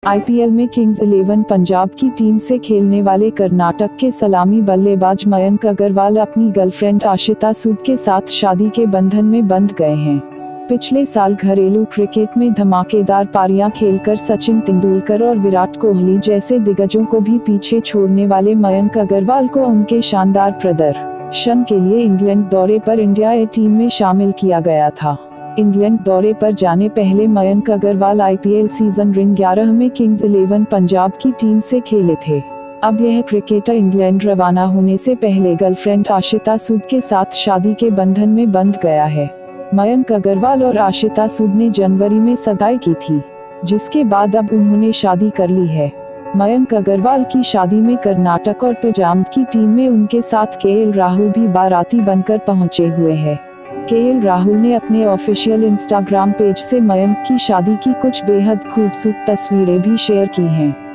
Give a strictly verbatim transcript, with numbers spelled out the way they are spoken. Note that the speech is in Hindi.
आईपीएल में किंग्स इलेवन पंजाब की टीम से खेलने वाले कर्नाटक के सलामी बल्लेबाज मयंक अग्रवाल अपनी गर्लफ्रेंड आशिता सूद के साथ शादी के बंधन में बंध गए हैं। पिछले साल घरेलू क्रिकेट में धमाकेदार पारियां खेलकर सचिन, तेंदुलकर और विराट कोहली जैसे दिग्गजों को भी पीछे छोड़ने वाले मयंक अग्रवाल को उनके शानदार प्रदर्शन के लिए इंग्लैंड दौरे पर इंडिया ए टीम में शामिल किया गया था। इंग्लैंड दौरे पर जाने पहले मयंक अग्रवाल आईपीएल सीजन रिंग ग्यारह में किंग्स इलेवन पंजाब की टीम से खेले थे। अब यह क्रिकेटर इंग्लैंड रवाना होने से पहले गर्लफ्रेंड आशिता सूद के साथ शादी के बंधन में बंध गया है। मयंक अग्रवाल और आशिता सूद ने जनवरी में सगाई की थी, जिसके बाद अब उन्होंने शादी कर ली है। मयंक अग्रवाल की शादी में कर्नाटक और पंजाब की टीम में उनके साथ केएल राहुल भी बाराती बनकर पहुंचे हुए हैं। केएल राहुल ने अपने ऑफिशियल इंस्टाग्राम पेज से मयंक की शादी की कुछ बेहद खूबसूरत तस्वीरें भी शेयर की हैं।